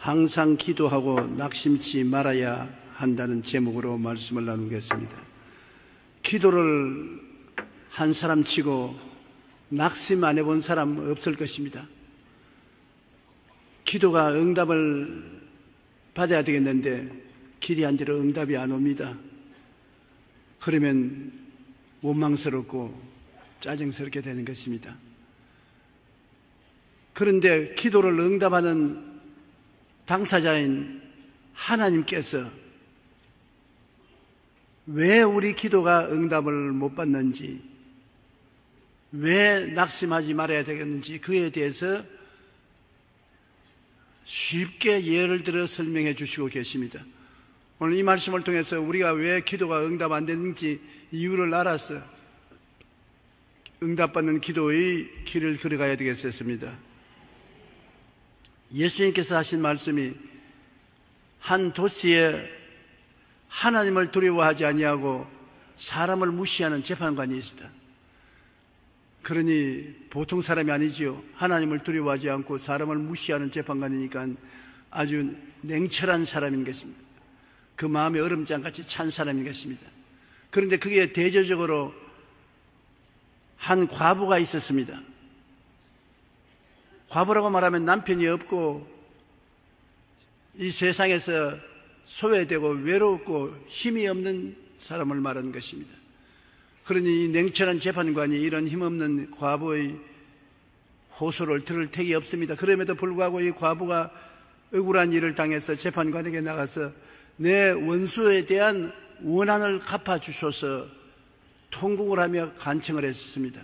항상 기도하고 낙심치 말아야 한다는 제목으로 말씀을 나누겠습니다. 기도를 한 사람 치고 낙심 안 해본 사람 없을 것입니다. 기도가 응답을 받아야 되겠는데 기대한 대로 응답이 안 옵니다. 그러면 원망스럽고 짜증스럽게 되는 것입니다. 그런데 기도를 응답하는 당사자인 하나님께서 왜 우리 기도가 응답을 못 받는지, 왜 낙심하지 말아야 되겠는지 그에 대해서 쉽게 예를 들어 설명해 주시고 계십니다. 오늘 이 말씀을 통해서 우리가 왜 기도가 응답 안 되는지 이유를 알아서 응답받는 기도의 길을 걸어가야 되겠습니다. 예수님께서 하신 말씀이 한 도시에 하나님을 두려워하지 아니하고 사람을 무시하는 재판관이 있었다. 그러니 보통 사람이 아니지요. 하나님을 두려워하지 않고 사람을 무시하는 재판관이니까 아주 냉철한 사람인 것입니다. 그 마음에 얼음장같이 찬 사람인 것입니다. 그런데 그게 대조적으로 한 과부가 있었습니다. 과부라고 말하면 남편이 없고 이 세상에서 소외되고 외롭고 힘이 없는 사람을 말하는 것입니다. 그러니 이 냉철한 재판관이 이런 힘없는 과부의 호소를 들을 택이 없습니다. 그럼에도 불구하고 이 과부가 억울한 일을 당해서 재판관에게 나가서 내 원수에 대한 원한을 갚아주셔서 통곡을 하며 간청을 했습니다.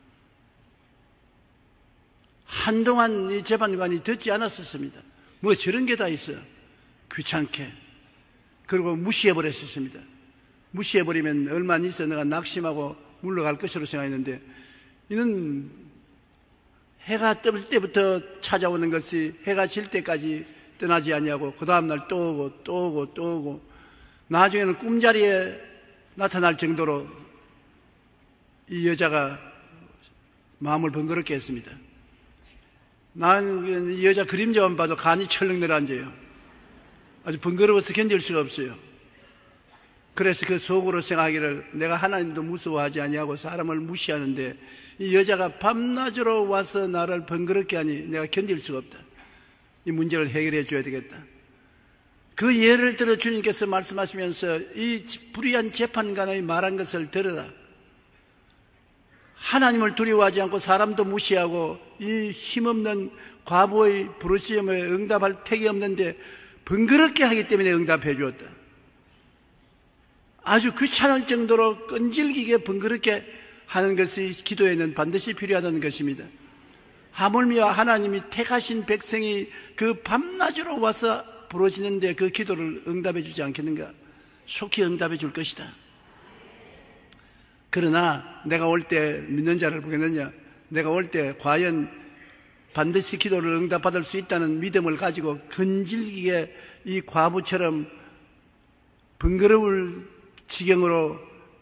한동안 이 재판관이 듣지 않았었습니다. 뭐 저런 게 다 있어. 귀찮게. 그리고 무시해버렸었습니다. 무시해버리면 얼마 안 있어 내가 낙심하고 물러갈 것으로 생각했는데 이는 해가 뜰 때부터 찾아오는 것이 해가 질 때까지 떠나지 아니하고 그 다음날 또 오고 또 오고 또 오고 나중에는 꿈자리에 나타날 정도로 이 여자가 마음을 번거롭게 했습니다. 난 이 여자 그림자만 봐도 간이 철렁 내려앉아요. 아주 번거로워서 견딜 수가 없어요. 그래서 그 속으로 생각하기를 내가 하나님도 무서워하지 아니하고 사람을 무시하는데 이 여자가 밤낮으로 와서 나를 번거롭게 하니 내가 견딜 수가 없다. 이 문제를 해결해 줘야 되겠다. 그 예를 들어 주님께서 말씀하시면서 이 불의한 재판관의 말한 것을 들으라. 하나님을 두려워하지 않고 사람도 무시하고 이 힘없는 과부의 부르짖음에 응답할 택이 없는데 번거롭게 하기 때문에 응답해 주었다. 아주 귀찮을 정도로 끈질기게 번거롭게 하는 것이 기도에는 반드시 필요하다는 것입니다. 하물며 하나님이 택하신 백성이 그 밤낮으로 와서 부르짖는데 그 기도를 응답해 주지 않겠는가? 속히 응답해 줄 것이다. 그러나 내가 올 때 믿는 자를 보겠느냐? 내가 올 때 과연 반드시 기도를 응답받을 수 있다는 믿음을 가지고 근질기게 이 과부처럼 번거로울 지경으로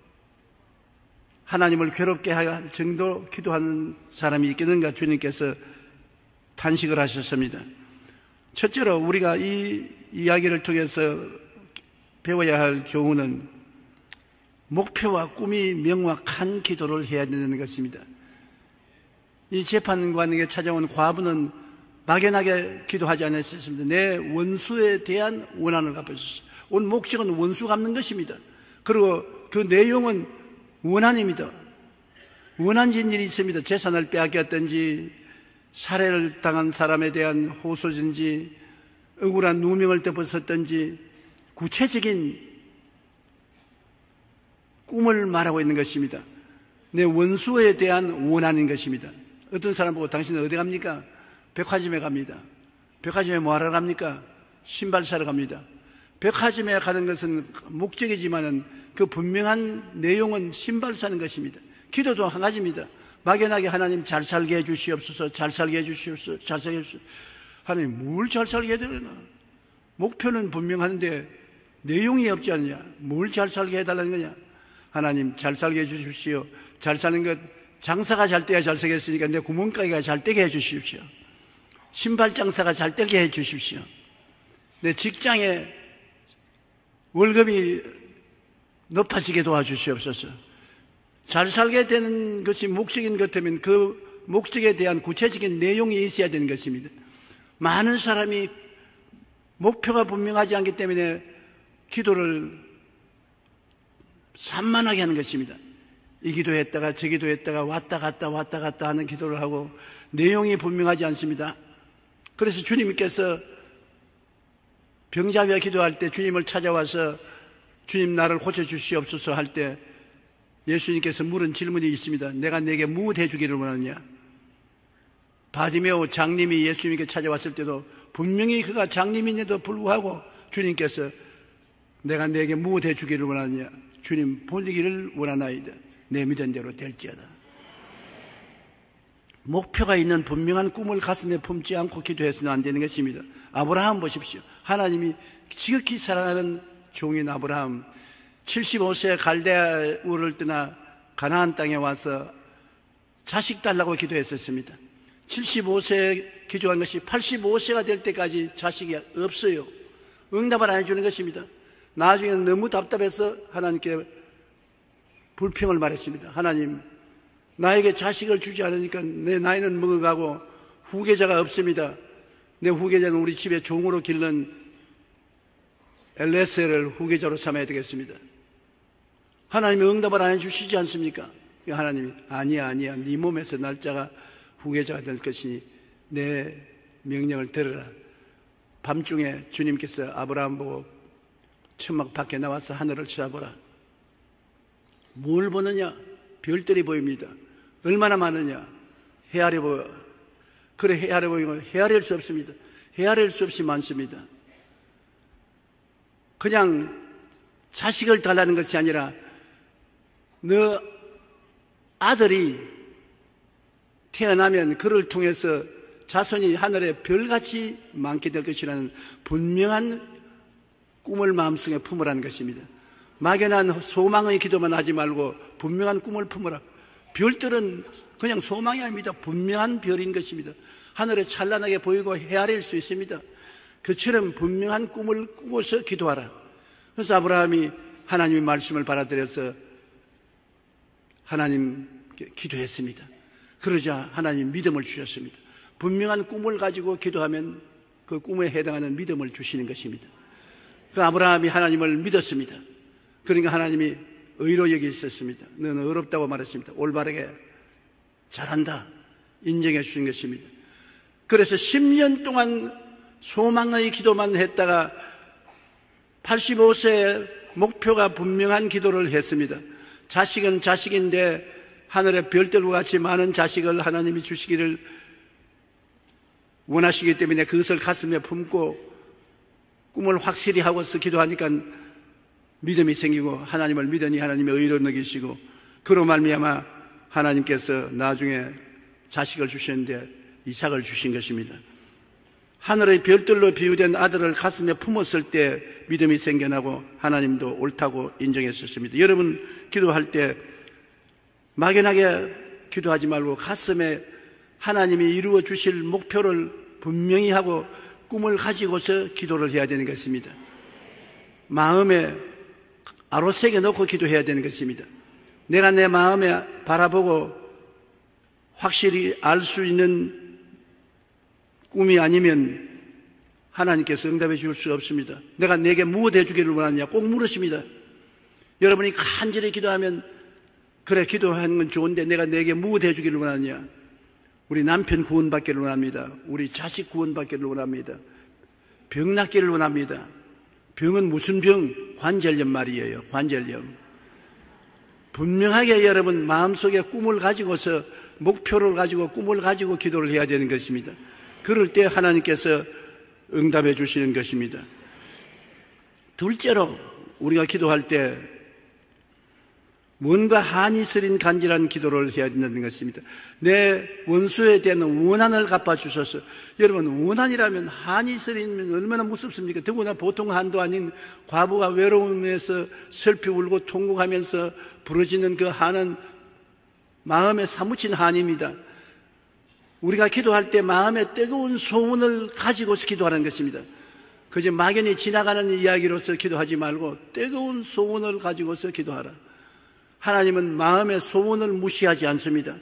하나님을 괴롭게 할 정도 기도하는 사람이 있겠는가? 주님께서 탄식을 하셨습니다. 첫째로 우리가 이 이야기를 통해서 배워야 할 교훈은 목표와 꿈이 명확한 기도를 해야 되는 것입니다. 이 재판관에게 찾아온 과부는 막연하게 기도하지 않았습니다. 내 원수에 대한 원한을 갚아주셨습니다. 온 목적은 원수 갚는 것입니다. 그리고 그 내용은 원한입니다. 원한진 일이 있습니다. 재산을 빼앗겼든지 살해를 당한 사람에 대한 호소든지 억울한 누명을 덮었었든지 구체적인 꿈을 말하고 있는 것입니다. 내 원수에 대한 원한인 것입니다. 어떤 사람 보고 당신은 어디 갑니까? 백화점에 갑니다. 백화점에 뭐 하러 갑니까? 신발 사러 갑니다. 백화점에 가는 것은 목적이지만은 그 분명한 내용은 신발 사는 것입니다. 기도도 한 가지입니다. 막연하게 하나님 잘 살게 해주시옵소서, 잘 살게 해주시옵소서, 잘 살게 해주시옵소서. 하나님 뭘 잘 살게 해드리나? 목표는 분명한데 내용이 없지 않느냐? 뭘 잘 살게 해달라는 거냐? 하나님 잘 살게 해주십시오. 잘 사는 것 장사가 잘 돼야 잘 살겠으니까 내 구멍가게가 잘 되게 해주십시오. 신발 장사가 잘 되게 해주십시오. 내 직장에 월급이 높아지게 도와주시옵소서. 잘 살게 되는 것이 목적인 것 같으면 그 목적에 대한 구체적인 내용이 있어야 되는 것입니다. 많은 사람이 목표가 분명하지 않기 때문에 기도를 산만하게 하는 것입니다. 이 기도했다가 저 기도했다가 왔다 갔다 하는 기도를 하고 내용이 분명하지 않습니다. 그래서 주님께서 병자와 기도할 때 주님을 찾아와서 주님 나를 고쳐주시옵소서 할 때 예수님께서 물은 질문이 있습니다. 내가 네게 무엇 해주기를 원하느냐? 바디메오 장님이 예수님께 찾아왔을 때도 분명히 그가 장님인데도 불구하고 주님께서 내가 네게 무엇 해주기를 원하느냐? 주님 보기를 원하나이다. 내 믿은 대로 될지어다. 목표가 있는 분명한 꿈을 가슴에 품지 않고 기도해서는 안 되는 것입니다. 아브라함 보십시오. 하나님이 지극히 사랑하는 종인 아브라함 75세 갈대아 우를 떠나 가나안 땅에 와서 자식 달라고 기도했었습니다. 75세에 기도한 것이 85세가 될 때까지 자식이 없어요. 응답을 안 해주는 것입니다. 나중에는 너무 답답해서 하나님께 불평을 말했습니다. 하나님, 나에게 자식을 주지 않으니까 내 나이는 먹어가고 후계자가 없습니다. 내 후계자는 우리 집에 종으로 기른 엘레셀을 후계자로 삼아야 되겠습니다. 하나님이 응답을 안 해주시지 않습니까? 하나님이 아니야 네 몸에서 날짜가 후계자가 될 것이니 내 명령을 들으라. 밤중에 주님께서 아브라함 보고 천막 밖에 나와서 하늘을 쳐다보라. 뭘 보느냐? 별들이 보입니다. 얼마나 많으냐? 헤아려 보여. 그래 헤아려 보이면 헤아릴 수 없습니다. 헤아릴 수 없이 많습니다. 그냥 자식을 달라는 것이 아니라 너 아들이 태어나면 그를 통해서 자손이 하늘에 별같이 많게 될 것이라는 분명한 꿈을 마음속에 품으라는 것입니다. 막연한 소망의 기도만 하지 말고 분명한 꿈을 품으라. 별들은 그냥 소망이 아닙니다. 분명한 별인 것입니다. 하늘에 찬란하게 보이고 헤아릴 수 있습니다. 그처럼 분명한 꿈을 꾸고서 기도하라. 그래서 아브라함이 하나님의 말씀을 받아들여서 하나님께 기도했습니다. 그러자 하나님 믿음을 주셨습니다. 분명한 꿈을 가지고 기도하면 그 꿈에 해당하는 믿음을 주시는 것입니다. 그 아브라함이 하나님을 믿었습니다. 그러니까 하나님이 의로 여기셨습니다. 너는 어렵다고 말했습니다. 올바르게 잘한다 인정해 주신 것입니다. 그래서 10년 동안 소망의 기도만 했다가 85세에 목표가 분명한 기도를 했습니다. 자식은 자식인데 하늘의 별들과 같이 많은 자식을 하나님이 주시기를 원하시기 때문에 그것을 가슴에 품고 꿈을 확실히 하고서 기도하니까 믿음이 생기고 하나님을 믿으니 하나님의 의로 여기시고 그로 말미암아 하나님께서 나중에 자식을 주셨는데 이삭을 주신 것입니다. 하늘의 별들로 비유된 아들을 가슴에 품었을 때 믿음이 생겨나고 하나님도 옳다고 인정했었습니다. 여러분 기도할 때 막연하게 기도하지 말고 가슴에 하나님이 이루어 주실 목표를 분명히 하고 꿈을 가지고서 기도를 해야 되는 것입니다. 마음에 아로새겨 놓고 기도해야 되는 것입니다. 내가 내 마음에 바라보고 확실히 알 수 있는 꿈이 아니면 하나님께서 응답해 줄 수 없습니다. 내가 내게 무엇 해주기를 원하느냐 꼭 물으십니다. 여러분이 간절히 기도하면 그래 기도하는 건 좋은데 내가 내게 무엇 해주기를 원하느냐. 우리 남편 구원받기를 원합니다. 우리 자식 구원받기를 원합니다. 병 낫기를 원합니다. 병은 무슨 병? 관절염 말이에요. 관절염. 분명하게 여러분 마음속에 꿈을 가지고서 목표를 가지고 꿈을 가지고 기도를 해야 되는 것입니다. 그럴 때 하나님께서 응답해 주시는 것입니다. 둘째로 우리가 기도할 때 뭔가 한이 서린 간절한 기도를 해야 된다는 것입니다. 내 원수에 대한 원한을 갚아주셔서 여러분 원한이라면 한이 서리면 얼마나 무섭습니까? 더구나 보통 한도 아닌 과부가 외로움에서 슬피 울고 통곡하면서 부러지는 그 한은 마음에 사무친 한입니다. 우리가 기도할 때 마음에 뜨거운 소원을 가지고서 기도하는 것입니다. 그저 막연히 지나가는 이야기로서 기도하지 말고 뜨거운 소원을 가지고서 기도하라. 하나님은 마음의 소원을 무시하지 않습니다.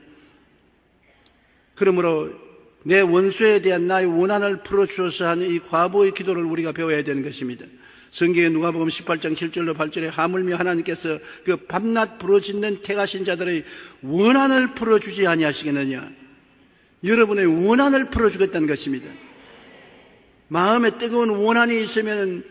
그러므로 내 원수에 대한 나의 원한을 풀어주어서 하는 이 과부의 기도를 우리가 배워야 되는 것입니다. 성경에 누가복음 18장 7절로 8절에 하물며 하나님께서 그 밤낮 부르짖는 택하신 자들의 원한을 풀어주지 아니하시겠느냐. 여러분의 원한을 풀어주겠다는 것입니다. 마음에 뜨거운 원한이 있으면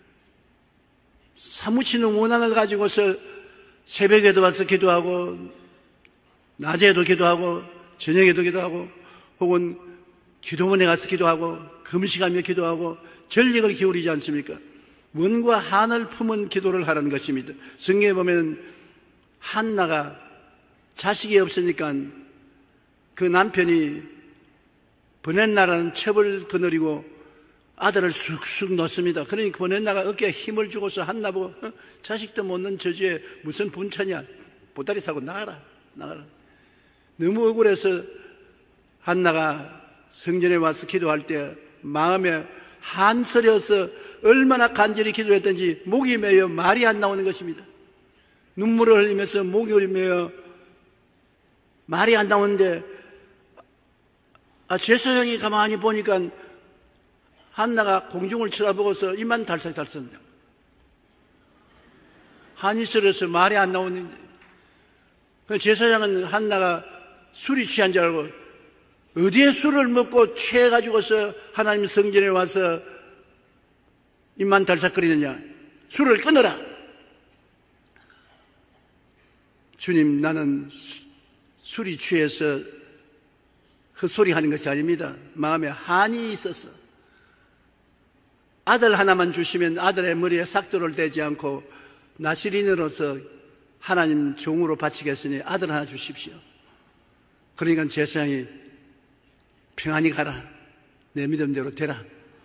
사무치는 원한을 가지고서 새벽에도 와서 기도하고 낮에도 기도하고 저녁에도 기도하고 혹은 기도원에 가서 기도하고 금식하며 기도하고 전력을 기울이지 않습니까? 원과 한을 품은 기도를 하라는 것입니다. 성경에 보면 한나가 자식이 없으니까 그 남편이 버넷나라는 첩을 거느리고 아들을 쑥쑥 놓습니다. 그러니까 버넷나가 어깨에 힘을 주고서 한나 보고 자식도 못 낳은 저주에 무슨 분차냐, 보따리 사고 나가라. 너무 억울해서 한나가 성전에 와서 기도할 때 마음에 한서려서 얼마나 간절히 기도했던지 목이 메여 말이 안 나오는 것입니다. 눈물을 흘리면서 목이 메여 말이 안 나오는데 제사장이 가만히 보니까 한나가 공중을 쳐다보고서 입만 달싹달싹 한이 서려서 말이 안 나오는데 제사장은 한나가 술이 취한 줄 알고 어디에 술을 먹고 취해가지고서 하나님 성전에 와서 입만 달싹거리느냐. 술을 끊어라. 주님, 나는 술이 취해서 헛소리 하는 것이 아닙니다. 마음에 한이 있어서 아들 하나만 주시면 아들의 머리에 싹돌을 대지 않고 나시린으로서 하나님 종으로 바치겠으니 아들 하나 주십시오. 그러니까 제사장이 평안히 가라. 내 믿음대로 되라.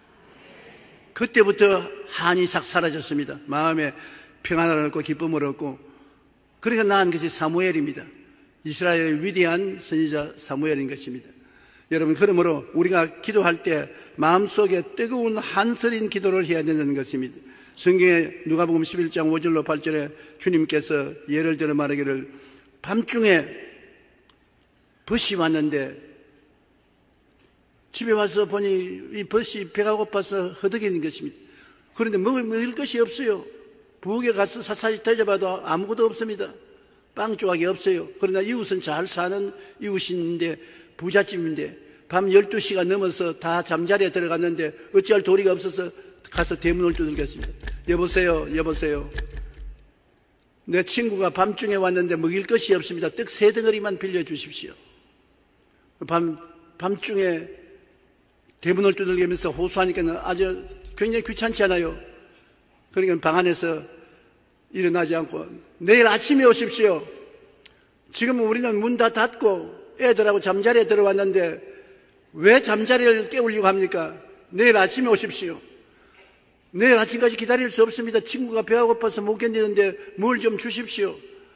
그때부터 한이 싹 사라졌습니다. 마음에 평안을 얻고 기쁨을 얻고 그러니까 낳은 것이 사무엘입니다. 이스라엘의 위대한 선지자 사무엘인 것입니다. 여러분, 그러므로 우리가 기도할 때 마음속에 뜨거운 한서린 기도를 해야 된다는 것입니다. 성경에 누가복음 11장 5절로 8절에 주님께서 예를 들어 말하기를 밤중에 벗이 왔는데 집에 와서 보니 이 벗이 배가 고파서 허덕이는 것입니다. 그런데 먹을 것이 없어요. 부엌에 가서 샅샅이 뒤져봐도 아무것도 없습니다. 빵 조각이 없어요. 그러나 이웃은 잘 사는 이웃인데 부잣집인데 밤 12시가 넘어서 다 잠자리에 들어갔는데 어찌할 도리가 없어서 가서 대문을 두들겼습니다. 여보세요. 내 친구가 밤중에 왔는데 먹일 것이 없습니다. 떡 3덩어리만 빌려주십시오. 밤중에 대문을 두들기면서 호소하니까 아주 굉장히 귀찮지 않아요. 그러니까 방 안에서 일어나지 않고 내일 아침에 오십시오. 지금 우리는 문 다 닫고 애들하고 잠자리에 들어왔는데 왜 잠자리를 깨우려고 합니까? 내일 아침에 오십시오. 내일 아침까지 기다릴 수 없습니다. 친구가 배가 고파서 못 견디는데 뭘 좀 주십시오.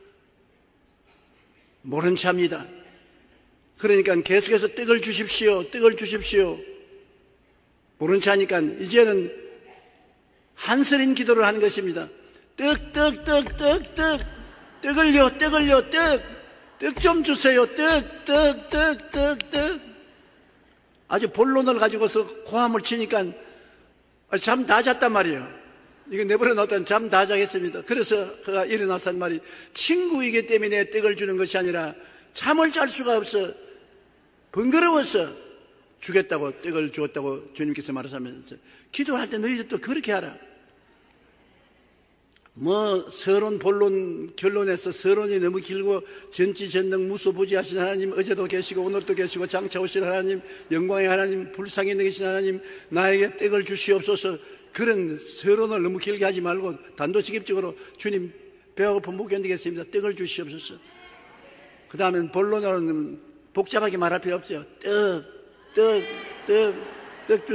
모른 체합니다. 그러니까 계속해서 떡을 주십시오. 모른 체 하니까 이제는 한서린 기도를 하는 것입니다. 떡을요. 떡 좀 주세요. 떡. 아주 본론을 가지고서 고함을 치니까 잠 다 잤단 말이에요. 이거 내버려 놨다면 잠 다 자겠습니다. 그래서 그가 일어나서 한 말이 친구이기 때문에 떡을 주는 것이 아니라 잠을 잘 수가 없어 번거로워서 주겠다고 떡을 주었다고 주님께서 말하시면서 기도할 때 너희들도 그렇게 하라. 서론, 본론, 결론에서 서론이 너무 길고 전지전능 무소부지하신 하나님, 어제도 계시고 오늘도 계시고 장차 오실 하나님, 영광의 하나님, 불쌍히 여기신 하나님, 나에게 떡을 주시옵소서. 그런 서론을 너무 길게 하지 말고 단도직입적으로 주님 배가 고파 못 견디겠습니다. 떡을 주시옵소서. 그 다음엔 본론으로는 복잡하게 말할 필요 없어요. 떡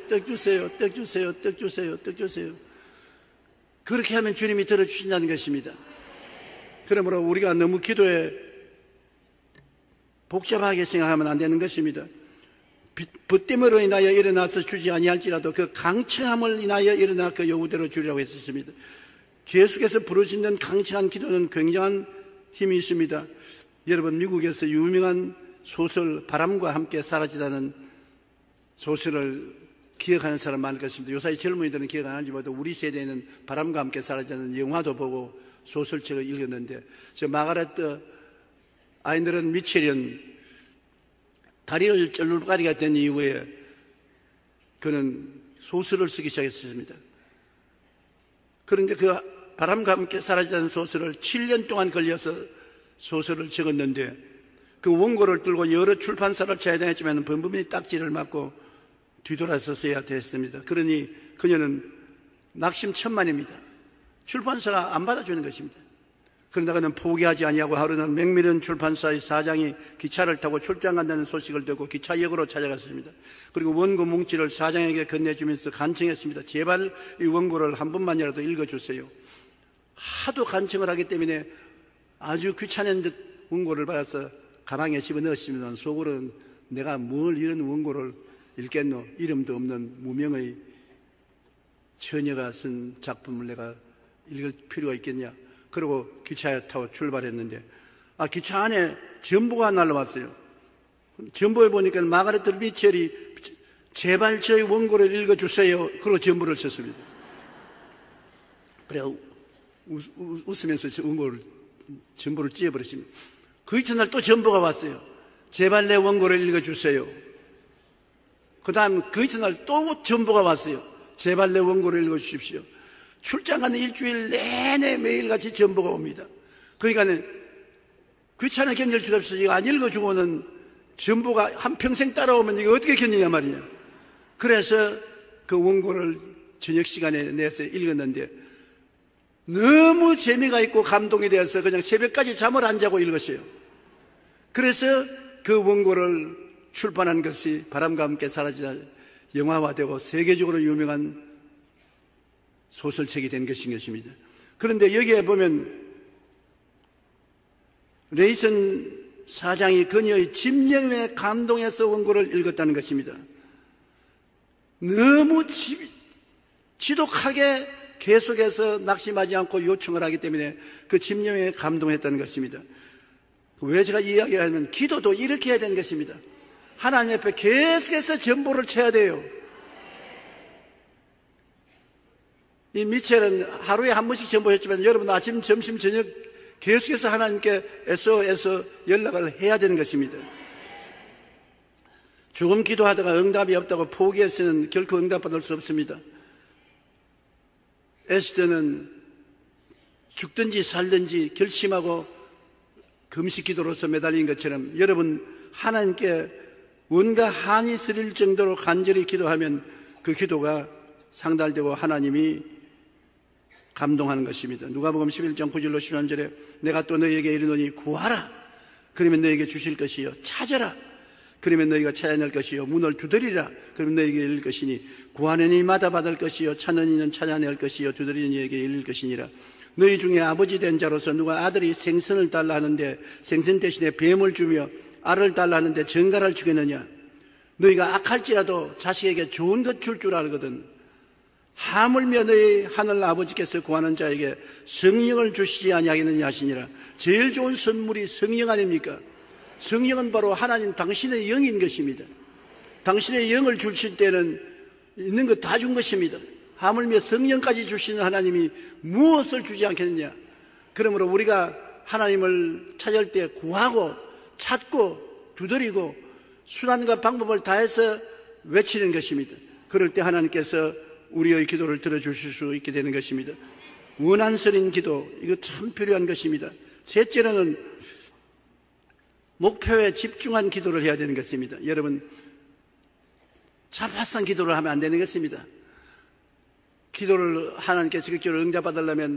주세요. 그렇게 하면 주님이 들어주신다는 것입니다. 그러므로 우리가 너무 기도에 복잡하게 생각하면 안 되는 것입니다. 붓됨으로 인하여 일어나서 주지 아니할지라도 그 강청함을 인하여 일어나 그 요구대로 주리라고 했었습니다. 계속해서 부르짖는 강청한 기도는 굉장한 힘이 있습니다. 여러분, 미국에서 유명한 소설 바람과 함께 사라지다는 소설을 기억하는 사람 많을 것입니다. 요사이 젊은이들은 기억 안 하는지 모르도 우리 세대에는 바람과 함께 사라지다는 영화도 보고 소설책을 읽었는데, 저 마가렛 아이너런 미첼은 다리를 쩔룩거리게 된 이후에 그는 소설을 쓰기 시작했습니다. 그런데 그 바람과 함께 사라지다는 소설을 7년 동안 걸려서 소설을 적었는데, 그 원고를 들고 여러 출판사를 찾아다녔지만 범범이 딱지를 맞고 뒤돌아서 써야 됐습니다. 그러니 그녀는 낙심천만입니다. 출판사가 안 받아주는 것입니다. 그러나 그는 포기하지 아니하고 하루는 맥밀런 출판사의 사장이 기차를 타고 출장 간다는 소식을 듣고 기차역으로 찾아갔습니다. 그리고 원고 뭉치를 사장에게 건네주면서 간청했습니다. 제발 이 원고를 한 번만이라도 읽어주세요. 하도 간청을 하기 때문에 아주 귀찮은 듯 원고를 받아서 가방에 집어넣었습니다. 속으로는 내가 뭘 이런 원고를 읽겠노? 이름도 없는 무명의 처녀가 쓴 작품을 내가 읽을 필요가 있겠냐? 그리고 기차에 타고 출발했는데, 기차 안에 전보가 날라왔어요. 전보에 보니까 마가렛 미첼이 제발 저희 원고를 읽어주세요. 그리고 전보를 썼습니다. 그래 웃으면서 전보를 찢어버렸습니다. 그 이튿날 또 전보가 왔어요. 제발 내 원고를 읽어주세요. 그 다음 그 이튿날 또 전보가 왔어요. 제발 내 원고를 읽어주십시오. 출장 가는 일주일 내내 매일같이 전보가 옵니다. 그러니까 귀찮아 견딜 수 없어서 이거 안 읽어주고는 전보가 한평생 따라오면 이거 어떻게 견디냐 말이냐. 그래서 그 원고를 저녁 시간에 내서 읽었는데 너무 재미가 있고 감동이 되어서 그냥 새벽까지 잠을 안 자고 읽었어요. 그래서 그 원고를 출판한 것이 바람과 함께 사라지다 영화화되고 세계적으로 유명한 소설책이 된 것입니다. 그런데 여기에 보면 레이슨 사장이 그녀의 집념에 감동해서 원고를 읽었다는 것입니다. 너무 지독하게 계속해서 낙심하지 않고 요청을 하기 때문에 그 집념에 감동했다는 것입니다. 왜 제가 이 이야기를 하면 기도도 이렇게 해야 되는 것입니다. 하나님 앞에 계속해서 전보를 쳐야 돼요. 이 미첼은 하루에 한 번씩 전보했지만 여러분 아침, 점심, 저녁 계속해서 하나님께 애써 연락을 해야 되는 것입니다. 조금 기도하다가 응답이 없다고 포기해서는 결코 응답받을 수 없습니다. 에스더는 죽든지 살든지 결심하고 금식 기도로서 매달린 것처럼 여러분 하나님께 뭔가 한이 쓰릴 정도로 간절히 기도하면 그 기도가 상달되고 하나님이 감동하는 것입니다. 누가복음 11장 9절로 13절에 내가 또 너희에게 이르노니 구하라 그러면 너희에게 주실 것이요 찾아라 그러면 너희가 찾아낼 것이요 문을 두드리라 그러면 너희에게 열릴 것이니 구하는 이마다 받을 것이요 찾는 이는 찾아낼 것이요 두드리는 이에게 열릴 것이니라. 너희 중에 아버지 된 자로서 누가 아들이 생선을 달라 하는데 생선 대신에 뱀을 주며 알을 달라 하는데 전갈을 주겠느냐. 너희가 악할지라도 자식에게 좋은 것 줄 줄 알거든. 하물며 너희 하늘 아버지께서 구하는 자에게 성령을 주시지 아니하겠느냐 하시니라. 제일 좋은 선물이 성령 아닙니까? 성령은 바로 하나님 당신의 영인 것입니다. 당신의 영을 주실 때는 있는 것 다 준 것입니다. 하물며 성령까지 주시는 하나님이 무엇을 주지 않겠느냐. 그러므로 우리가 하나님을 찾을 때 구하고 찾고 두드리고 수단과 방법을 다해서 외치는 것입니다. 그럴 때 하나님께서 우리의 기도를 들어주실 수 있게 되는 것입니다. 원한스러운 기도, 이거 참 필요한 것입니다. 셋째로는 목표에 집중한 기도를 해야 되는 것입니다. 여러분, 자파상 기도를 하면 안 되는 것입니다. 기도를 하나님께 적극적으로 응답받으려면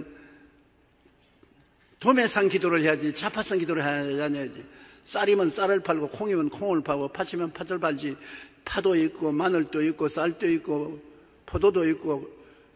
도매상 기도를 해야지 자파상 기도를 해야지. 쌀이면 쌀을 팔고 콩이면 콩을 팔고 팥이면 팥을 팔지. 파도 있고 마늘도 있고 쌀도 있고 포도도 있고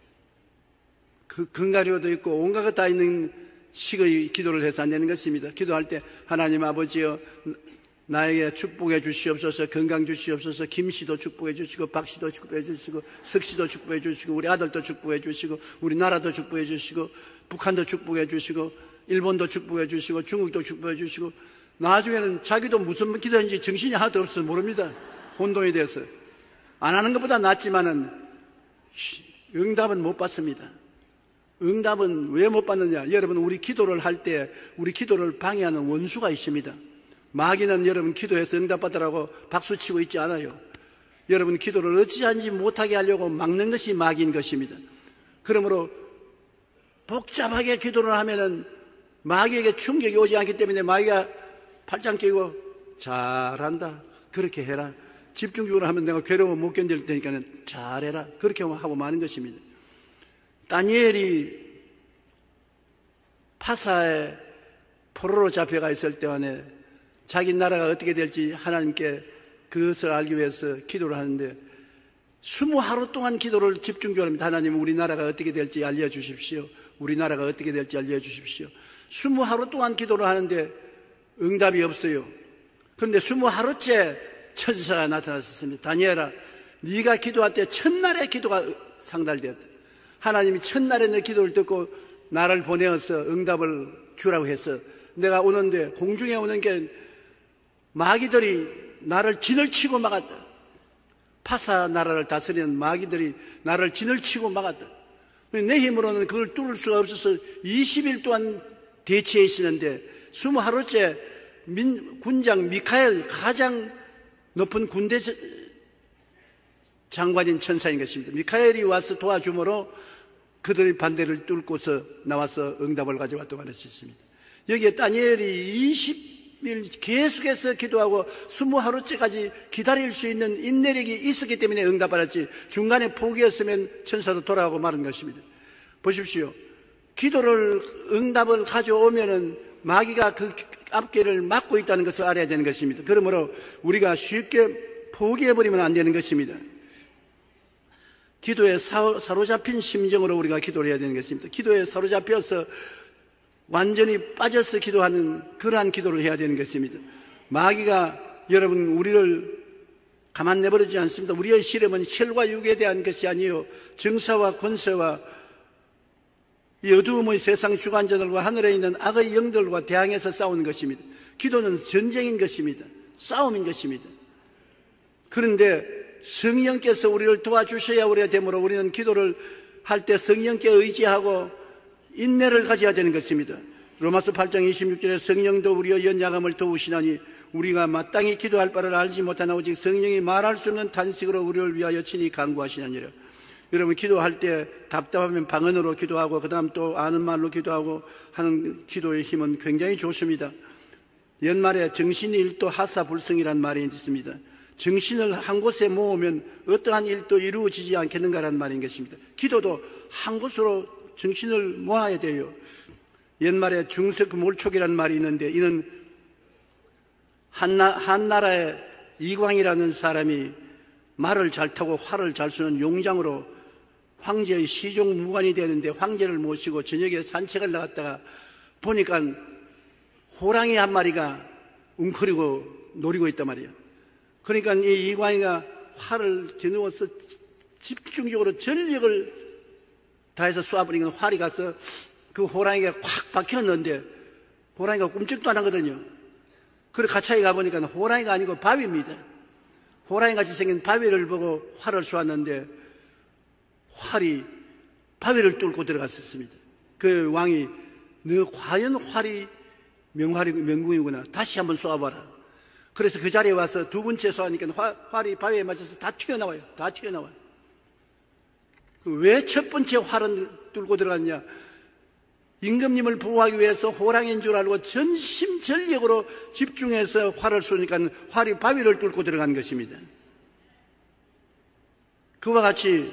견과류도 있고 온갖 것 다 있는 식의 기도를 해서 안 되는 것입니다. 기도할 때 하나님 아버지여 나에게 축복해 주시옵소서. 건강 주시옵소서. 김씨도 축복해 주시고, 박씨도 축복해 주시고, 석씨도 축복해 주시고, 우리 아들도 축복해 주시고, 우리 나라도 축복해 주시고, 북한도 축복해 주시고, 일본도 축복해 주시고, 중국도 축복해 주시고, 나중에는 자기도 무슨 기도인지 정신이 하나도 없어서 모릅니다. 혼돈이 돼서. 안 하는 것보다 낫지만은 응답은 못 받습니다. 응답은 왜 못 받느냐? 여러분, 우리 기도를 할 때 우리 기도를 방해하는 원수가 있습니다. 마귀는 여러분 기도해서 응답받으라고 박수치고 있지 않아요. 여러분 기도를 어찌하는지 못하게 하려고 막는 것이 마귀인 것입니다. 그러므로 복잡하게 기도를 하면은 마귀에게 충격이 오지 않기 때문에 마귀가 팔짱 끼고 잘한다, 그렇게 해라, 집중적으로 하면 내가 괴로워 못 견딜 테니까 잘해라, 그렇게 하고 마는 것입니다. 다니엘이 파사에 포로로 잡혀가 있을 때 안에 자기 나라가 어떻게 될지 하나님께 그것을 알기 위해서 기도를 하는데 20하루 동안 기도를 집중적으로 합니다. 하나님, 우리 나라가 어떻게 될지 알려주십시오. 우리 나라가 어떻게 될지 알려주십시오. 20하루 동안 기도를 하는데 응답이 없어요. 그런데 20하루째 천사가 나타났습니다. 다니엘아, 네가 기도할 때 첫날에 기도가 상달되었다. 하나님이 첫날에 내 기도를 듣고 나를 보내어서 응답을 주라고 해서 내가 오는데 공중에 오는 게 마귀들이 나를 진을 치고 막았다. 파사 나라를 다스리는 마귀들이 나를 진을 치고 막았다. 내 힘으로는 그걸 뚫을 수가 없어서 20일 동안 대치해 있었는데 20하루째 군장 미카엘, 가장 높은 군대 장관인 천사인 것입니다. 미카엘이 와서 도와주므로 그들의 반대를 뚫고서 나와서 응답을 가져왔다고 할 수 있습니다. 여기에 다니엘이 20일 계속해서 기도하고 20하루째까지 기다릴 수 있는 인내력이 있었기 때문에 응답받았지, 중간에 포기했으면 천사도 돌아가고 마는 것입니다. 보십시오. 기도를 응답을 가져오면은 마귀가 그 앞길을 막고 있다는 것을 알아야 되는 것입니다. 그러므로 우리가 쉽게 포기해버리면 안 되는 것입니다. 기도에 사로잡힌 심정으로 우리가 기도를 해야 되는 것입니다. 기도에 사로잡혀서 완전히 빠져서 기도하는 그러한 기도를 해야 되는 것입니다. 마귀가 여러분 우리를 가만 내버리지 않습니다. 우리의 시름은 혈과 육에 대한 것이 아니요 정사와 권세와 이 어두움의 세상 주관자들과 하늘에 있는 악의 영들과 대항해서 싸우는 것입니다. 기도는 전쟁인 것입니다. 싸움인 것입니다. 그런데 성령께서 우리를 도와주셔야 우리가 되므로 우리는 기도를 할 때 성령께 의지하고 인내를 가져야 되는 것입니다. 로마서 8장 26절에 성령도 우리의 연약함을 도우시나니 우리가 마땅히 기도할 바를 알지 못하나 오직 성령이 말할 수 없는 탄식으로 우리를 위하여 친히 간구하시나니라. 여러분 기도할 때 답답하면 방언으로 기도하고 그 다음 또 아는 말로 기도하고 하는 기도의 힘은 굉장히 좋습니다. 연말에 정신이 일도 하사불성이라는 말이 있습니다. 정신을 한 곳에 모으면 어떠한 일도 이루어지지 않겠는가라는 말인 것입니다. 기도도 한 곳으로 정신을 모아야 돼요. 옛말에 중석몰촉이라는 말이 있는데 이는 한나라의 이광이라는 사람이 말을 잘 타고 활을 잘 쏘는 용장으로 황제의 시종무관이 되는데 황제를 모시고 저녁에 산책을 나갔다가 보니까 호랑이 한 마리가 웅크리고 노리고 있단 말이에요. 그러니까 이 이광이가 활을 겨누어서 집중적으로 전력을 다해서 쏘아버리니까 활이 가서 그 호랑이가 콱 박혔는데 호랑이가 꿈쩍도 안 하거든요. 그래서 가차에 가보니까 호랑이가 아니고 바위입니다. 호랑이같이 생긴 바위를 보고 활을 쏘았는데 활이 바위를 뚫고 들어갔었습니다. 그 왕이 너 과연 활이 명궁이구나. 다시 한번 쏘아봐라. 그래서 그 자리에 와서 두 번째 쏘아니까 활이 바위에 맞아서 다 튀어나와요. 다 튀어나와요. 왜 첫 번째 활은 뚫고 들어갔냐? 임금님을 보호하기 위해서 호랑이인 줄 알고 전심전력으로 집중해서 활을 쏘니까 활이 바위를 뚫고 들어간 것입니다. 그와 같이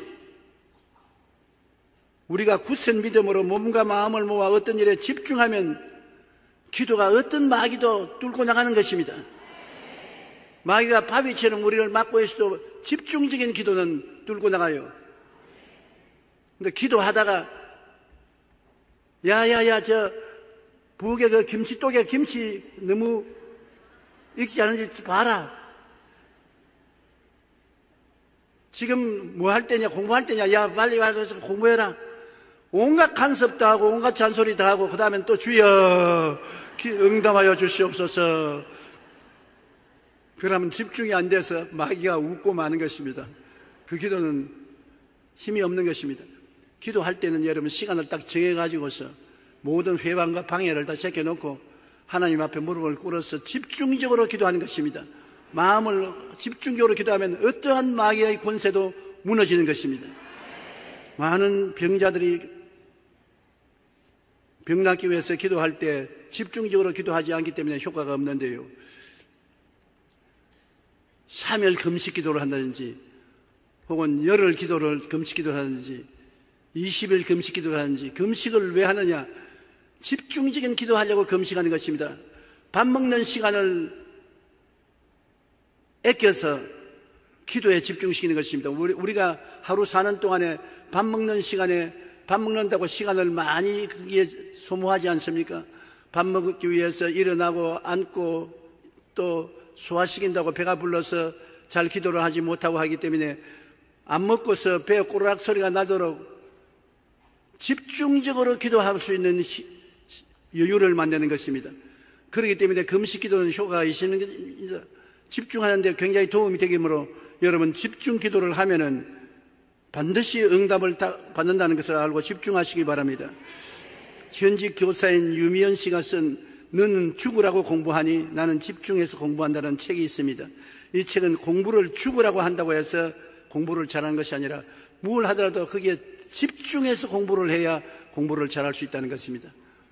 우리가 굳센 믿음으로 몸과 마음을 모아 어떤 일에 집중하면 기도가 어떤 마귀도 뚫고 나가는 것입니다. 마귀가 바위처럼 우리를 막고 있어도 집중적인 기도는 뚫고 나가요. 근데 기도하다가 야야야 저 부엌에 그 김치독에 김치 너무 읽지 않은지 봐라. 지금 뭐 할 때냐, 공부할 때냐, 야, 빨리 와서 공부해라. 온갖 간섭도 하고, 온갖 잔소리도 하고, 그 다음엔 또 주여, 응답하여 주시옵소서. 그러면 집중이 안 돼서 마귀가 웃고 마는 것입니다. 그 기도는 힘이 없는 것입니다. 기도할 때는 여러분 시간을 딱 정해가지고서 모든 회방과 방해를 다 제껴놓고 하나님 앞에 무릎을 꿇어서 집중적으로 기도하는 것입니다. 마음을 집중적으로 기도하면 어떠한 마귀의 권세도 무너지는 것입니다. 많은 병자들이 병 낫기 위해서 기도할 때 집중적으로 기도하지 않기 때문에 효과가 없는데요. 3일 금식 기도를 한다든지 혹은 열흘 기도를 금식 기도를 하든지 20일 금식 기도를 하든지 금식을 왜 하느냐? 집중적인 기도하려고 금식하는 것입니다. 밥 먹는 시간을 아껴서 기도에 집중시키는 것입니다. 우리가 하루 사는 동안에 밥 먹는 시간에 밥 먹는다고 시간을 많이 거기에 소모하지 않습니까? 밥 먹기 위해서 일어나고 앉고 또 소화시킨다고 배가 불러서 잘 기도를 하지 못하고 하기 때문에 안 먹고서 배에 꼬르락 소리가 나도록 집중적으로 기도할 수 있는 여유를 만드는 것입니다. 그렇기 때문에 금식 기도는 효과가 있는 것입니다. 집중하는 데 굉장히 도움이 되기므로 여러분 집중 기도를 하면은 반드시 응답을 받는다는 것을 알고 집중하시기 바랍니다. 현직 교사인 유미연 씨가 쓴 너는 죽으라고 공부하니 나는 집중해서 공부한다는 책이 있습니다. 이 책은 공부를 죽으라고 한다고 해서 공부를 잘하는 것이 아니라 뭘 하더라도 거기에 집중해서 공부를 해야 공부를 잘할 수 있다는 것입니다.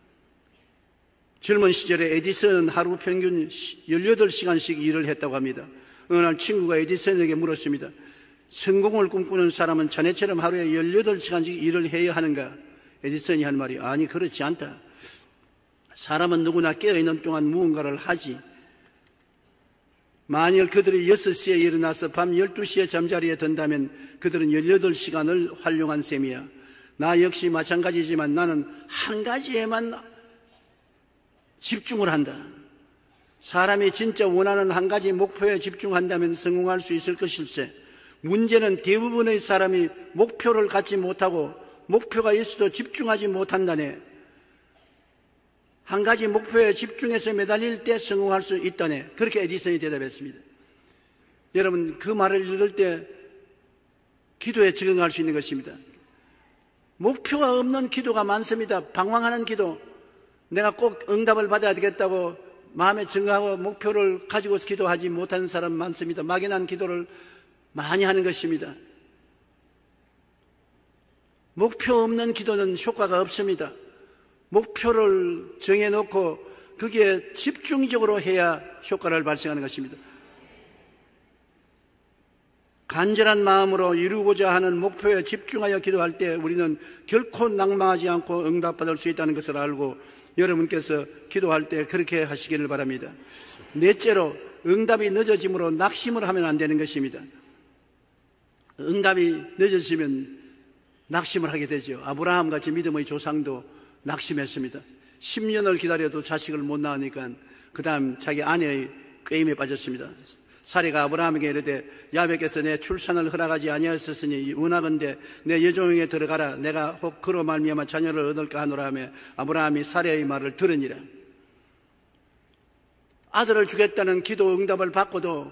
젊은 시절에 에디슨은 하루 평균 18시간씩 일을 했다고 합니다. 어느 날 친구가 에디슨에게 물었습니다. 성공을 꿈꾸는 사람은 자네처럼 하루에 18시간씩 일을 해야 하는가? 에디슨이 한 말이 아니 그렇지 않다. 사람은 누구나 깨어있는 동안 무언가를 하지. 만일 그들이 6시에 일어나서 밤 12시에 잠자리에 든다면 그들은 18시간을 활용한 셈이야. 나 역시 마찬가지지만 나는 한 가지에만 집중을 한다. 사람이 진짜 원하는 한 가지 목표에 집중한다면 성공할 수 있을 것일세. 문제는 대부분의 사람이 목표를 갖지 못하고 목표가 있어도 집중하지 못한다네. 한 가지 목표에 집중해서 매달릴 때 성공할 수 있다네. 그렇게 에디슨이 대답했습니다. 여러분 그 말을 읽을 때 기도에 적응할 수 있는 것입니다. 목표가 없는 기도가 많습니다. 방황하는 기도, 내가 꼭 응답을 받아야 되겠다고 마음에 정하고 목표를 가지고서 기도하지 못하는 사람 많습니다. 막연한 기도를 많이 하는 것입니다. 목표 없는 기도는 효과가 없습니다. 목표를 정해놓고 거기에 집중적으로 해야 효과를 발생하는 것입니다. 간절한 마음으로 이루고자 하는 목표에 집중하여 기도할 때 우리는 결코 낭망하지 않고 응답받을 수 있다는 것을 알고 여러분께서 기도할 때 그렇게 하시기를 바랍니다. 넷째로 응답이 늦어짐으로 낙심을 하면 안 되는 것입니다. 응답이 늦어지면 낙심을 하게 되죠. 아브라함같이 믿음의 조상도 낙심했습니다. 10년을 기다려도 자식을 못 낳으니까 그 다음 자기 아내의 꾀임에 빠졌습니다. 사례가 아브라함에게 이르되 야훼께서 내 출산을 허락하지 아니하셨으니 원하건대 내 여종에게 들어가라. 내가 혹 그로 말미암아 자녀를 얻을까 하노라 하며 아브라함이 사례의 말을 들으니라. 아들을 주겠다는 기도 응답을 받고도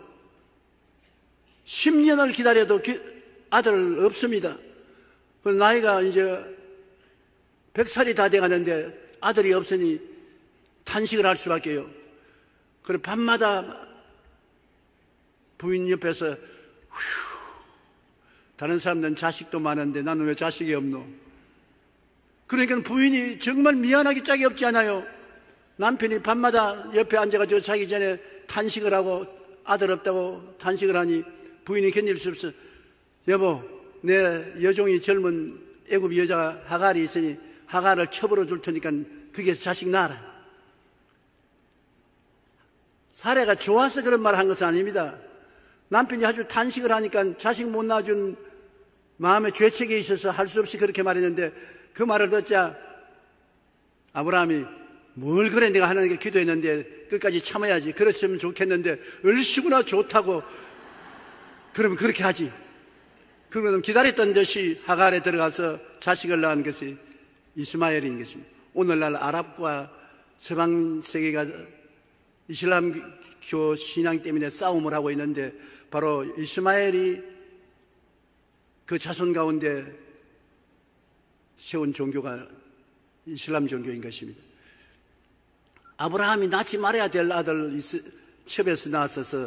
10년을 기다려도 아들 없습니다. 나이가 이제 100살이 다 돼가는데 아들이 없으니 탄식을 할 수밖에요. 그래 밤마다 부인 옆에서 다른 사람들은 자식도 많은데 나는 왜 자식이 없노? 그러니까 부인이 정말 미안하기 짝이 없지 않아요. 남편이 밤마다 옆에 앉아가지고 자기 전에 탄식을 하고 아들 없다고 탄식을 하니 부인이 견딜 수 없어. 여보, 내 여종이 젊은 애굽 여자 하갈이 있으니 하갈을 쳐버려 줄 테니까 거기에서 자식 낳아라. 사례가 좋아서 그런 말을 한 것은 아닙니다. 남편이 아주 탄식을 하니까 자식 못 낳아준 마음에 죄책이 있어서 할 수 없이 그렇게 말했는데 그 말을 듣자 아브라함이 뭘 그래 내가 하나님께 기도했는데 끝까지 참아야지. 그랬으면 좋겠는데 얼씨구나 좋다고 그러면 그렇게 하지. 그러면 기다렸던 듯이 하갈에 들어가서 자식을 낳은 것이 이스마엘인 것입니다. 오늘날 아랍과 서방 세계가 이슬람교 신앙 때문에 싸움을 하고 있는데 바로 이스마엘이 그 자손 가운데 세운 종교가 이슬람 종교인 것입니다. 아브라함이 낳지 말아야 될 아들 첩에서 낳았어서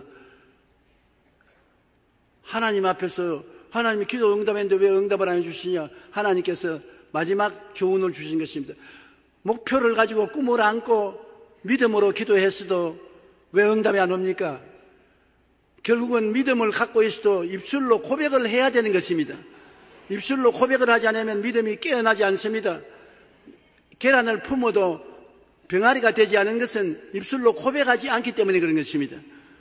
하나님 앞에서 하나님이 기도 응답했는데 왜 응답을 안 해주시냐. 하나님께서 마지막 교훈을 주신 것입니다. 목표를 가지고 꿈을 안고 믿음으로 기도했어도 왜 응답이 안 옵니까? 결국은 믿음을 갖고 있어도 입술로 고백을 해야 되는 것입니다. 입술로 고백을 하지 않으면 믿음이 깨어나지 않습니다. 계란을 품어도 병아리가 되지 않은 것은 입술로 고백하지 않기 때문에 그런 것입니다.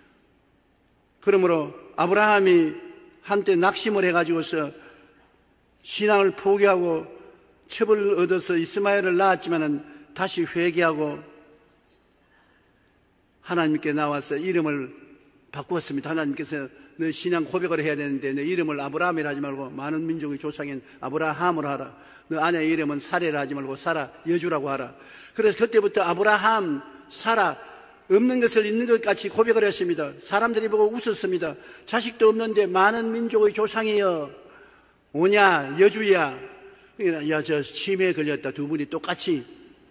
그러므로 아브라함이 한때 낙심을 해가지고서 신앙을 포기하고 첩을 얻어서 이스마엘을 낳았지만은 다시 회개하고 하나님께 나와서 이름을 바꾸었습니다. 하나님께서 너 신앙 고백을 해야 되는데 내 이름을 아브라함이라 하지 말고 많은 민족의 조상인 아브라함으로 하라. 너 아내의 이름은 사레라 하지 말고 사라 여주라고 하라. 그래서 그때부터 아브라함, 사라 없는 것을 있는 것 같이 고백을 했습니다. 사람들이 보고 웃었습니다. 자식도 없는데 많은 민족의 조상이여 오냐 여주야. 야, 저 치매에 걸렸다. 두 분이 똑같이.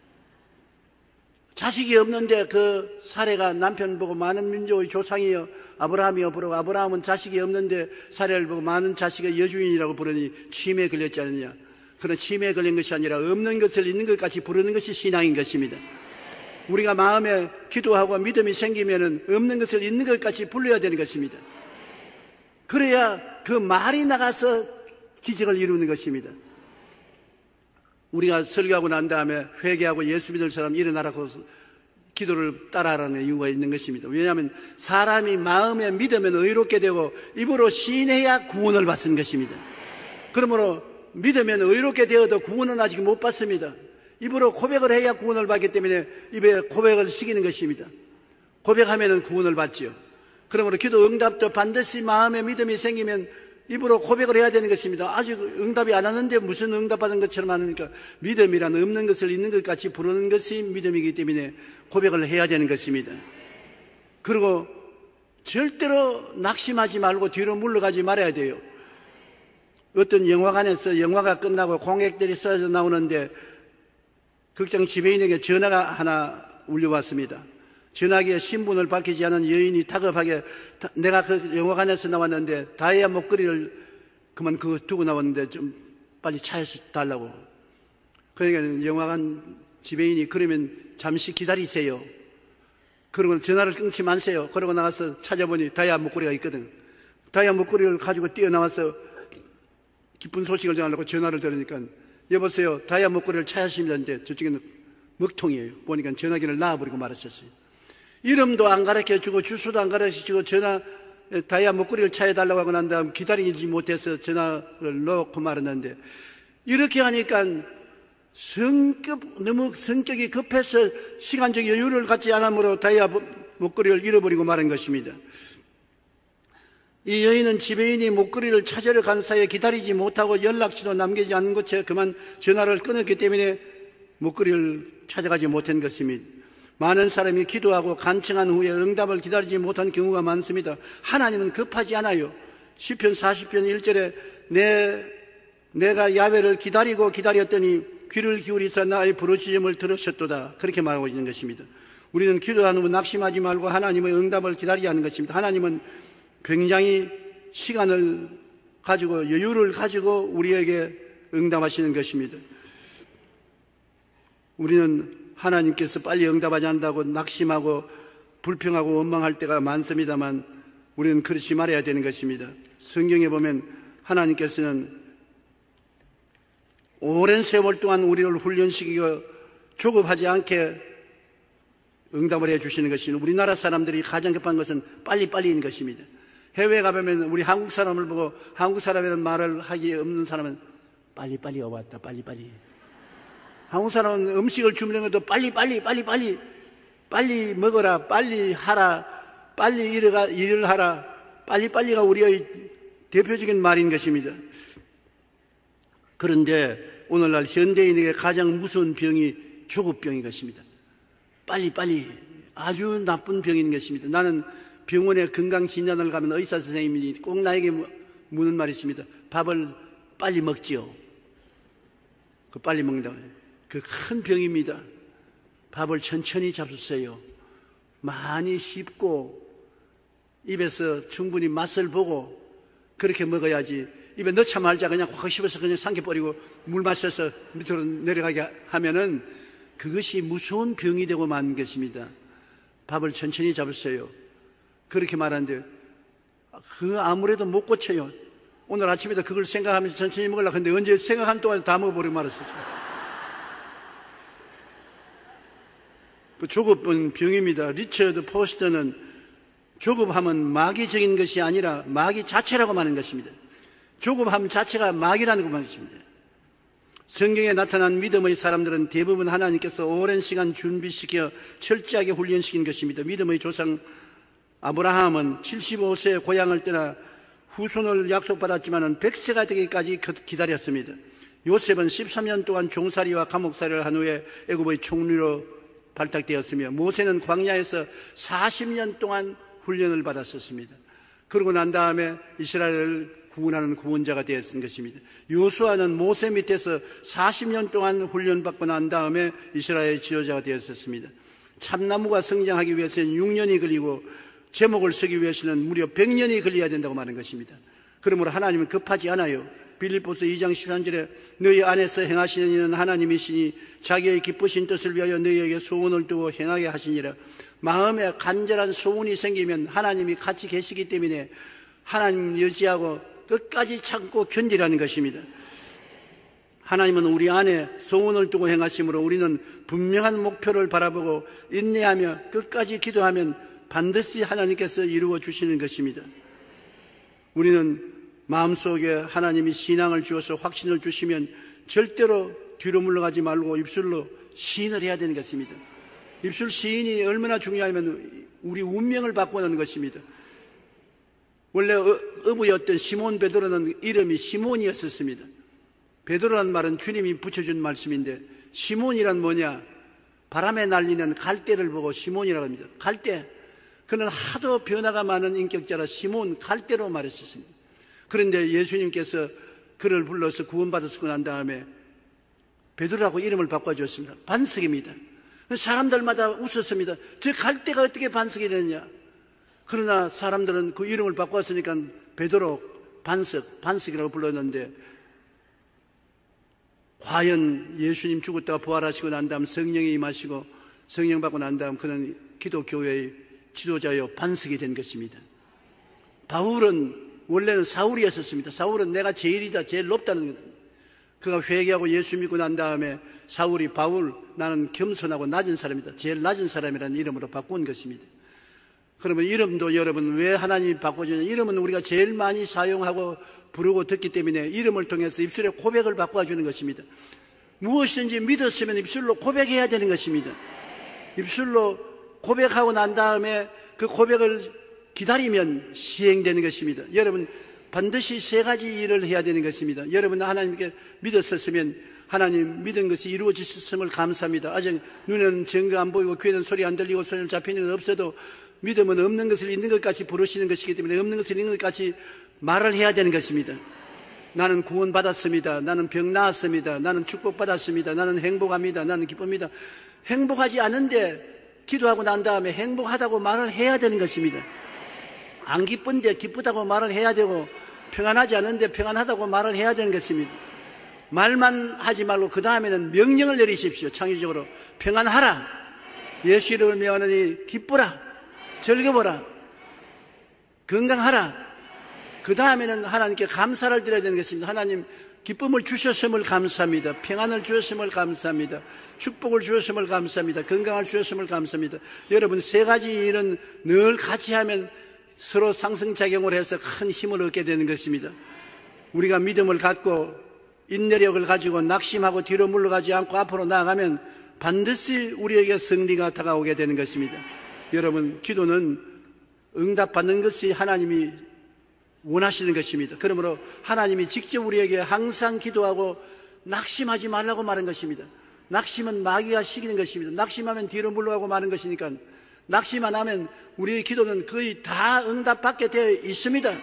자식이 없는데 그 사례가 남편 보고 많은 민족의 조상이여 아브라함이여 부르고 아브라함은 자식이 없는데 사례를 보고 많은 자식의 여주인이라고 부르니 치매에 걸렸지 않느냐. 그러나 치매에 걸린 것이 아니라 없는 것을 있는 것 같이 부르는 것이 신앙인 것입니다. 우리가 마음에 기도하고 믿음이 생기면은 없는 것을 있는 것 같이 불러야 되는 것입니다. 그래야 그 말이 나가서 기적을 이루는 것입니다. 우리가 설교하고 난 다음에 회개하고 예수 믿을 사람 일어나라고 기도를 따라하라는 이유가 있는 것입니다. 왜냐하면 사람이 마음에 믿으면 의롭게 되고 입으로 시인해야 구원을 받는 것입니다. 그러므로 믿으면 의롭게 되어도 구원은 아직 못 받습니다. 입으로 고백을 해야 구원을 받기 때문에 입에 고백을 시키는 것입니다. 고백하면 구원을 받죠. 그러므로 기도 응답도 반드시 마음에 믿음이 생기면 입으로 고백을 해야 되는 것입니다. 아직 응답이 안 하는데 무슨 응답받은 것처럼 하니까 믿음이란 없는 것을 있는 것 같이 부르는 것이 믿음이기 때문에 고백을 해야 되는 것입니다. 그리고 절대로 낙심하지 말고 뒤로 물러가지 말아야 돼요. 어떤 영화관에서 영화가 끝나고 공객들이 쏟아져 나오는데 극장 지배인에게 전화가 하나 울려왔습니다. 전화기에 신분을 밝히지 않은 여인이 다급하게 내가 그 영화관에서 나왔는데 다이아 목걸이를 그만 그거 두고 나왔는데 좀 빨리 차에서 달라고. 그러니까 영화관 지배인이 그러면 잠시 기다리세요. 그러고 전화를 끊지 마세요. 그러고 나가서 찾아보니 다이아 목걸이가 있거든. 다이아 목걸이를 가지고 뛰어나와서 기쁜 소식을 전하려고 전화를 들으니까 여보세요. 다이아 목걸이를 찾으시는데 저쪽에는 먹통이에요. 보니까 전화기를 놔버리고 말았었어요. 이름도 안 가르쳐주고 주소도 안 가르쳐주고 다이아 목걸이를 찾아달라고 하고 난 다음 기다리지 못해서 전화를 놓고 말았는데 이렇게 하니까 너무 성격이 급해서 시간적 여유를 갖지 않으므로 다이아 목걸이를 잃어버리고 말한 것입니다. 이 여인은 지배인이 목걸이를 찾으러 간 사이에 기다리지 못하고 연락처도 남기지 않은 곳에 그만 전화를 끊었기 때문에 목걸이를 찾아가지 못한 것입니다. 많은 사람이 기도하고 간청한 후에 응답을 기다리지 못한 경우가 많습니다. 하나님은 급하지 않아요. 시편 40편 1절에 내가 야훼를 기다리고 기다렸더니 귀를 기울이사 나의 부르짖음을 들으셨도다. 그렇게 말하고 있는 것입니다. 우리는 기도하는 후 낙심하지 말고 하나님의 응답을 기다리지 않는 것입니다. 하나님은 굉장히 시간을 가지고 여유를 가지고 우리에게 응답하시는 것입니다. 우리는 하나님께서 빨리 응답하지 않는다고 낙심하고 불평하고 원망할 때가 많습니다만 우리는 그렇지 말아야 되는 것입니다. 성경에 보면 하나님께서는 오랜 세월 동안 우리를 훈련시키고 조급하지 않게 응답을 해주시는 것입니다. 우리나라 사람들이 가장 급한 것은 빨리빨리인 것입니다. 해외에 가보면 우리 한국 사람을 보고 한국 사람이라는 말을 하기 없는 사람은 빨리빨리 왔다 빨리빨리 한국 사람은 음식을 주문하는 것도 빨리 먹어라, 빨리 하라, 빨리 일을 하라, 빨리가 우리의 대표적인 말인 것입니다. 그런데 오늘날 현대인에게 가장 무서운 병이 조급병인 것입니다. 빨리 아주 나쁜 병인 것입니다. 나는 병원에 건강진단을 가면 의사 선생님이 꼭 나에게 묻는 말이 있습니다. 밥을 빨리 먹지요. 그 빨리 먹는다고 해요. 그 큰 병입니다. 밥을 천천히 잡수세요. 많이 씹고 입에서 충분히 맛을 보고 그렇게 먹어야지. 입에 넣자 말자 그냥 확 씹어서 그냥 삼켜버리고 물 마셔서 밑으로 내려가게 하면은 그것이 무서운 병이 되고 만 것입니다. 밥을 천천히 잡으세요. 그렇게 말하는데 그 아무래도 못 고쳐요. 오늘 아침에도 그걸 생각하면서 천천히 먹으려고 했는데 언제 생각한 동안 다 먹어버리고 말았어요. 그 조급은 병입니다. 리처드 포스터는 조급함은 마귀적인 것이 아니라 마귀 자체라고 말하는 것입니다. 조급함 자체가 마귀라는 것입니다. 성경에 나타난 믿음의 사람들은 대부분 하나님께서 오랜 시간 준비시켜 철저하게 훈련시킨 것입니다. 믿음의 조상 아브라함은 75세에 고향을 떠나 후손을 약속받았지만 100세가 되기까지 기다렸습니다. 요셉은 13년 동안 종살이와 감옥살이를 한 후에 애굽의 총리로 발탁되었으며 모세는 광야에서 40년 동안 훈련을 받았었습니다. 그러고 난 다음에 이스라엘을 구원하는 구원자가 되었던 것입니다. 요수아는 모세 밑에서 40년 동안 훈련받고 난 다음에 이스라엘의 지도자가 되었었습니다. 참나무가 성장하기 위해서는 6년이 걸리고 제목을 쓰기 위해서는 무려 100년이 걸려야 된다고 말하는 것입니다. 그러므로 하나님은 급하지 않아요. 빌립보서 2장 13절에 너희 안에서 행하시는 이는 하나님이시니 자기의 기쁘신 뜻을 위하여 너희에게 소원을 두고 행하게 하시니라. 마음에 간절한 소원이 생기면 하나님이 같이 계시기 때문에 하나님 의지하고 끝까지 참고 견디라는 것입니다. 하나님은 우리 안에 소원을 두고 행하심으로 우리는 분명한 목표를 바라보고 인내하며 끝까지 기도하면 반드시 하나님께서 이루어 주시는 것입니다. 우리는 마음속에 하나님이 신앙을 주어서 확신을 주시면 절대로 뒤로 물러가지 말고 입술로 시인을 해야 되는 것입니다. 입술 시인이 얼마나 중요하면 우리 운명을 바꾸는 것입니다. 원래 어부였던 시몬 베드로는 이름이 시몬이었었습니다. 베드로란 말은 주님이 붙여준 말씀인데 시몬이란 뭐냐? 바람에 날리는 갈대를 보고 시몬이라고 합니다. 갈대. 그는 하도 변화가 많은 인격자라 시몬 갈대로 말했었습니다. 그런데 예수님께서 그를 불러서 구원받았고 난 다음에 베드로라고 이름을 바꿔주었습니다. 반석입니다. 사람들마다 웃었습니다. 저 갈대가 어떻게 반석이 되느냐? 그러나 사람들은 그 이름을 바꿨으니까 베드로 반석이라고 불렀는데 과연 예수님 죽었다가 부활하시고 난 다음 성령이 임하시고 성령 받고 난 다음 그는 기독교회의 지도자여 반석이 된 것입니다. 바울은 원래는 사울이었었습니다. 사울은 내가 제일이다, 제일 높다는 것. 그가 회개하고 예수 믿고 난 다음에 사울이 바울, 나는 겸손하고 낮은 사람이다, 제일 낮은 사람이라는 이름으로 바꾼 것입니다. 그러면 이름도 여러분 왜 하나님이 바꿔주냐? 이름은 우리가 제일 많이 사용하고 부르고 듣기 때문에 이름을 통해서 입술에 고백을 바꿔주는 것입니다. 무엇인지 믿었으면 입술로 고백해야 되는 것입니다. 입술로 고백하고 난 다음에 그 고백을 기다리면 시행되는 것입니다. 여러분 반드시 세 가지 일을 해야 되는 것입니다. 여러분 하나님께 믿었었으면 하나님 믿은 것이 이루어졌음을 감사합니다. 아직 눈에는 증거 안 보이고 귀에는 소리 안 들리고 손에 잡히는 건 없어도 믿음은 없는 것을 있는 것 같이 부르시는 것이기 때문에 없는 것을 있는 것 같이 말을 해야 되는 것입니다. 나는 구원받았습니다. 나는 병 나았습니다. 나는 축복받았습니다. 나는 행복합니다. 나는 기쁩니다. 행복하지 않은데 기도하고 난 다음에 행복하다고 말을 해야 되는 것입니다. 안 기쁜데 기쁘다고 말을 해야 되고 평안하지 않은데 평안하다고 말을 해야 되는 것입니다. 말만 하지 말고 그 다음에는 명령을 내리십시오. 창의적으로 평안하라. 예수 이름을 명하느니 기쁘라. 즐겨보라. 건강하라. 그 다음에는 하나님께 감사를 드려야 되는 것입니다. 하나님 기쁨을 주셨음을 감사합니다. 평안을 주셨음을 감사합니다. 축복을 주셨음을 감사합니다. 건강을 주셨음을 감사합니다. 여러분 세 가지 일은 늘 같이 하면 서로 상승작용을 해서 큰 힘을 얻게 되는 것입니다. 우리가 믿음을 갖고 인내력을 가지고 낙심하고 뒤로 물러가지 않고 앞으로 나아가면 반드시 우리에게 승리가 다가오게 되는 것입니다. 여러분, 기도는 응답받는 것이 하나님이 원하시는 것입니다. 그러므로 하나님이 직접 우리에게 항상 기도하고 낙심하지 말라고 말한 것입니다. 낙심은 마귀가 시키는 것입니다. 낙심하면 뒤로 물러가고 마는 것이니까 낙심 안 하면 우리의 기도는 거의 다 응답받게 되어 있습니다.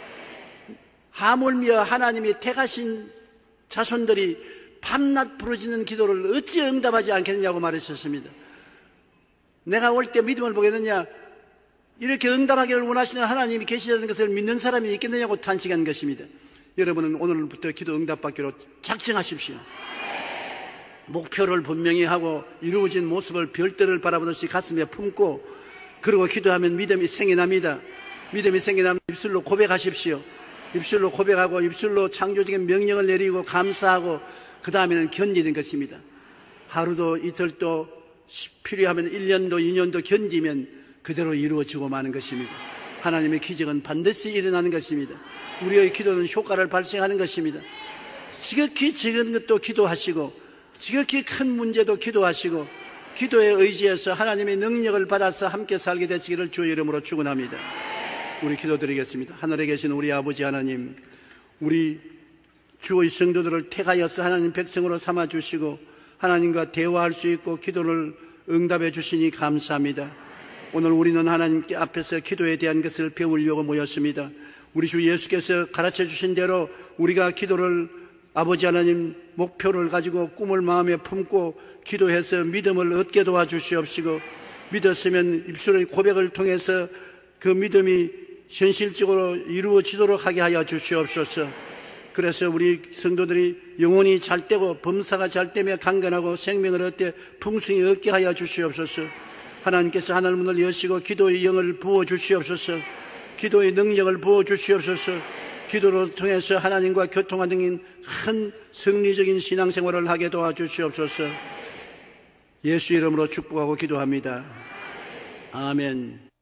하물며 하나님이 택하신 자손들이 밤낮 부르짖는 기도를 어찌 응답하지 않겠느냐고 말했었습니다. 내가 올 때 믿음을 보겠느냐, 이렇게 응답하기를 원하시는 하나님이 계시다는 것을 믿는 사람이 있겠느냐고 탄식한 것입니다. 여러분은 오늘부터 기도 응답받기로 작정하십시오. 목표를 분명히 하고 이루어진 모습을 별들을 바라보듯이 가슴에 품고, 그리고 기도하면 믿음이 생겨납니다. 믿음이 생겨나면 입술로 고백하십시오. 입술로 고백하고 입술로 창조적인 명령을 내리고 감사하고, 그 다음에는 견디는 것입니다. 하루도 이틀도 필요하면 1년도 2년도 견디면 그대로 이루어지고 마는 것입니다. 하나님의 기적은 반드시 일어나는 것입니다. 우리의 기도는 효과를 발생하는 것입니다. 지극히 작은 것도 기도하시고, 지극히 큰 문제도 기도하시고, 기도에 의지해서 하나님의 능력을 받아서 함께 살게 되시기를 주의 이름으로 축원합니다. 우리 기도드리겠습니다. 하늘에 계신 우리 아버지 하나님, 우리 주의 성도들을 택하여서 하나님 백성으로 삼아주시고 하나님과 대화할 수 있고 기도를 응답해 주시니 감사합니다. 오늘 우리는 하나님께 앞에서 기도에 대한 것을 배우려고 모였습니다. 우리 주 예수께서 가르쳐 주신 대로 우리가 기도를 아버지 하나님 목표를 가지고 꿈을 마음에 품고 기도해서 믿음을 얻게 도와주시옵시고, 믿었으면 입술의 고백을 통해서 그 믿음이 현실적으로 이루어지도록 하게 하여 주시옵소서. 그래서 우리 성도들이 영혼이 잘 되고 범사가 잘 되며 강건하고 생명을 얻되 풍성히 얻게 하여 주시옵소서. 하나님께서 하늘 문을 여시고 기도의 영을 부어 주시옵소서. 기도의 능력을 부어 주시옵소서. 기도를 통해서 하나님과 교통하는 큰 승리적인 신앙생활을 하게 도와주시옵소서. 예수 이름으로 축복하고 기도합니다. 아멘.